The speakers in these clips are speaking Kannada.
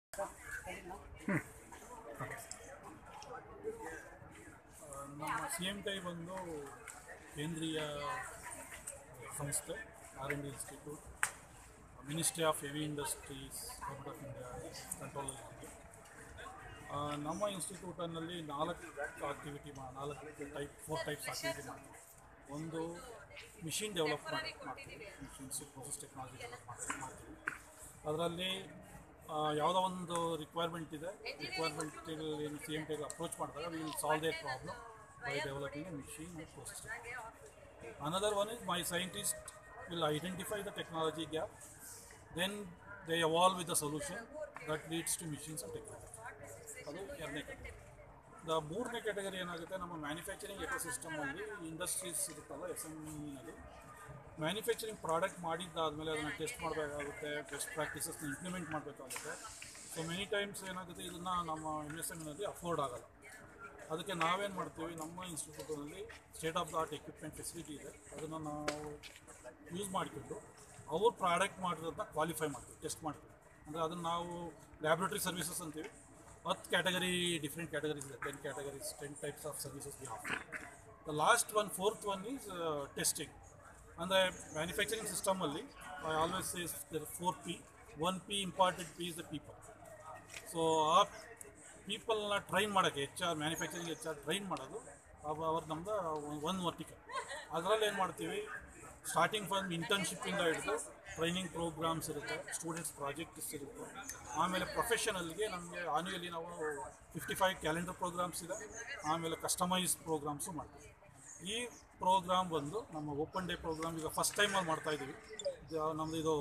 ನಮ್ಮ Cmti ಬಂದು ಕೇಂದ್ರೀಯ ಸಂಸ್ಥೆ R&D institute ministry of heavy industries government of India ಕಂಟ್ರೋಲಲ್ಲಿ. ನಮ್ಮ ಇನ್ಸ್ಟಿಟ್ಯೂಟಲ್ಲಿ ನಾಲ್ಕು ಟೈಪ್ಸ್ ಆಕ್ಟಿವಿಟಿ ಮಾಡ್ತೀವಿ. ಒಂದು ಮಿಷಿನ್ ಡೆವಲಪ್ ಮಾಡ್ತೀವಿ, ಮಿಷಿನ್ಸ್ ಪ್ರೋಸೆಸ್ ಟೆಕ್ನಾಲಜಿ ಡೆವಲಪ್ ಮಾಡ್ತೀವಿ. ಅದರಲ್ಲಿ ಯಾವುದೋ ಒಂದು ರಿಕ್ವೈರ್ಮೆಂಟ್ ಇದೆ, ರಿಕ್ವೈರ್ಮೆಂಟಿಗೆ Cmtiಗೆ ಅಪ್ರೋಚ್ ಮಾಡಿದಾಗ we will solve their problem by developing a machine and process technology. Another one is my scientist will identify the technology gap, then they evolve with the solution that leads to machines and technology. ಅದು ಎರಡನೇ ಕ್ಯಾಟಗರಿ. ಮೂರನೇ ಕ್ಯಾಟಗರಿ ಏನಾಗುತ್ತೆ, ನಮ್ಮ ಮ್ಯಾನುಫ್ಯಾಕ್ಚರಿಂಗ್ ಎಕೋಸಿಸ್ಟಮಲ್ಲಿ ಇಂಡಸ್ಟ್ರೀಸ್ ಇರುತ್ತಲ್ಲ, SMEನಲ್ಲಿ ಮ್ಯಾನುಫ್ಯಾಕ್ಚರಿಂಗ್ ಪ್ರಾಡಕ್ಟ್ ಮಾಡಿದ್ದಾದಮೇಲೆ ಅದನ್ನು ಟೆಸ್ಟ್ ಮಾಡಬೇಕಾಗುತ್ತೆ, ಬೆಸ್ಟ್ ಪ್ರಾಕ್ಟೀಸಸ್ನ ಇಂಪ್ಲಿಮೆಂಟ್ ಮಾಡಬೇಕಾಗುತ್ತೆ. ಸೊ ಮೆನಿ ಟೈಮ್ಸ್ ಏನಾಗುತ್ತೆ, ಇದನ್ನು ನಮ್ಮ MSMEನಲ್ಲಿ ಅಫೋರ್ಡ್ ಆಗಲ್ಲ. ಅದಕ್ಕೆ ನಾವೇನು ಮಾಡ್ತೀವಿ, ನಮ್ಮ ಇನ್ಸ್ಟಿಟ್ಯೂಟಲ್ಲಿ state of the art equipment facility ಇದೆ, ಅದನ್ನು ನಾವು ಯೂಸ್ ಮಾಡಿಕೊಂಡು ಅವ್ರು ಪ್ರಾಡಕ್ಟ್ ಮಾಡಿರೋದನ್ನ ಕ್ವಾಲಿಫೈ ಮಾಡ್ತೀವಿ, ಟೆಸ್ಟ್ ಮಾಡ್ತೀವಿ. ಅಂದರೆ ಅದನ್ನು ನಾವು ಲ್ಯಾಬ್ರೇಟರಿ ಸರ್ವಿಸಸ್ ಅಂತೀವಿ. 10 ಕ್ಯಾಟಗರಿ, ಡಿಫ್ರೆಂಟ್ ಕ್ಯಾಟಗರೀಸ್ ಇದೆ, 10 categories, 10 types of services we offer. The last one, fourth one is testing. ಅಂದರೆ ಮ್ಯಾನುಫ್ಯಾಕ್ಚರಿಂಗ್ ಸಿಸ್ಟಮಲ್ಲಿ I always says there 4 P. 1 P important P is the people. So ಆ ಪೀಪಲ್ನ ಟ್ರೈನ್ ಮಾಡೋಕ್ಕೆ ಮ್ಯಾನುಫ್ಯಾಕ್ಚರಿಂಗ್ ಟ್ರೈನ್ ಮಾಡೋದು ಅವ್ರು ನಮ್ದು ಒಂದು ವರ್ಟಿಕಲ್. ಅದರಲ್ಲಿ ಏನು ಮಾಡ್ತೀವಿ, ಸ್ಟಾರ್ಟಿಂಗ್ ಫ್ರಮ್ ಇಂಟರ್ನ್ಶಿಪ್ಪಿಂದ ಹಿಡಿದು ಟ್ರೈನಿಂಗ್ ಪ್ರೋಗ್ರಾಮ್ಸ್ ಇರುತ್ತೆ, ಸ್ಟೂಡೆಂಟ್ಸ್ ಪ್ರಾಜೆಕ್ಟ್ಸ್ ಇರುತ್ತೆ. ಆಮೇಲೆ ಪ್ರೊಫೆಷನಲ್ಗೆ ನಮಗೆ ಆನ್ಯುವಲಿ ನಾವು 55 ಕ್ಯಾಲೆಂಡರ್ ಪ್ರೋಗ್ರಾಮ್ಸ್ ಇದೆ. ಆಮೇಲೆ ಕಸ್ಟಮೈಸ್ ಪ್ರೋಗ್ರಾಮ್ಸು ಮಾಡ್ತೀವಿ. ಈ ಪ್ರೋಗ್ರಾಮ್ ಬಂದು ನಮ್ಮ ಓಪನ್ ಡೇ ಪ್ರೋಗ್ರಾಮ್ ಈಗ ಫಸ್ಟ್ ಟೈಮಲ್ಲಿ ಮಾಡ್ತಾಯಿದ್ದೀವಿ. ನಮ್ಮದು ಇದು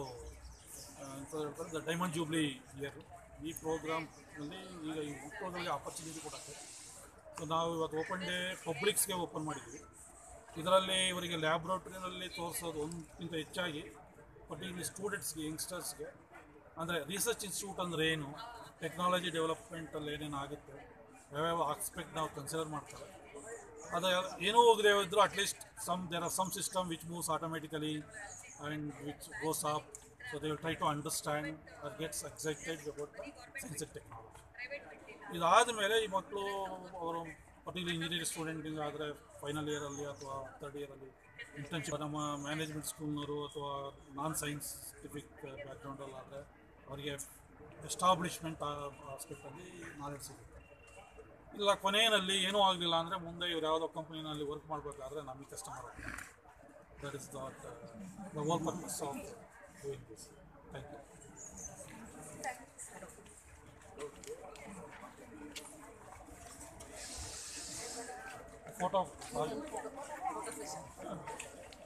ಎಂತ ಹೇಳ್ತಾರೆ, ದ ಡೈಮಂಡ್ ಜೂಬ್ಲಿ ಇಯರು. ಈ ಪ್ರೋಗ್ರಾಮ್ನಲ್ಲಿ ಈಗ ಈ ಹುಟ್ಟೋದ್ರಲ್ಲಿ ಆಪರ್ಚುನಿಟಿ ಕೊಡುತ್ತೆ. ಸೊ ನಾವು ಇವತ್ತು ಓಪನ್ ಡೇ ಪಬ್ಲಿಕ್ಸ್ಗೆ ಓಪನ್ ಮಾಡಿದ್ದೀವಿ. ಇದರಲ್ಲಿ ಇವರಿಗೆ ಲ್ಯಾಬ್ರೋಟ್ರಿನಲ್ಲಿ ತೋರಿಸೋದು ಒಂದಕ್ಕಿಂತ ಹೆಚ್ಚಾಗಿ ಪರ್ಟಿಕ್ಯುಲರ್ಲಿ ಸ್ಟೂಡೆಂಟ್ಸ್ಗೆ, ಯಂಗ್ಸ್ಟರ್ಸ್ಗೆ, ಅಂದರೆ ರಿಸರ್ಚ್ ಇನ್ಸ್ಟಿಟ್ಯೂಟ್ ಅಂದರೆ ಏನು, ಟೆಕ್ನಾಲಜಿ ಡೆವಲಪ್ಮೆಂಟಲ್ಲಿ ಏನೇನು ಆಗುತ್ತೆ, ಯಾವ್ಯಾವ ಆಸ್ಪೆಕ್ಟ್ ನಾವು ಕನ್ಸಿಡರ್ ಮಾಡ್ತಾರೆ, ಅದು ಏನೂ ಹೋಗದೆ ಇದ್ದರೂ at least there are some system which moves automatically and which goes up. So they will try to understand or get excited about the science and technology. ಇದಾದ ಮೇಲೆ ಈ ಮಕ್ಕಳು ಅವರು ಪರ್ಟಿಕ್ಯುಲರ್ ಇಂಜಿನಿಯರಿಂಗ್ ಸ್ಟೂಡೆಂಟಿಂಗ್ ಆದರೆ ಫೈನಲ್ ಇಯರಲ್ಲಿ ಅಥವಾ ಥರ್ಡ್ ಇಯರಲ್ಲಿ ಇಂಟರ್ನ್ಶಿಪ್, ನಮ್ಮ ಮ್ಯಾನೇಜ್ಮೆಂಟ್ ಸ್ಕೂಲ್ನವರು ಅಥವಾ ನಾನ್ ಸೈನ್ಸಿಫಿಕ್ ಬ್ಯಾಕ್ಗ್ರೌಂಡಲ್ಲಾದರೆ ಅವರಿಗೆ ಎಸ್ಟಾಬ್ಲಿಷ್ಮೆಂಟ್ ಆಸ್ಪೆಕ್ಟಲ್ಲಿ ನಾಲೆಡ್ಜ್ ಸಿಗುತ್ತೆ. ಇಲ್ಲ ಕೊನೆಯಲ್ಲಿ ಏನೂ ಆಗಲಿಲ್ಲ ಅಂದರೆ ಮುಂದೆ ಇವ್ರು ಯಾವುದೋ ಕಂಪ್ನಿನಲ್ಲಿ ವರ್ಕ್ ಮಾಡಬೇಕಾದ್ರೆ ನಮಗೆ ಕಸ್ಟಮರ್ ಆಗ್ತಾರೆ. That is the whole purpose of doing this. Thank you. Photo.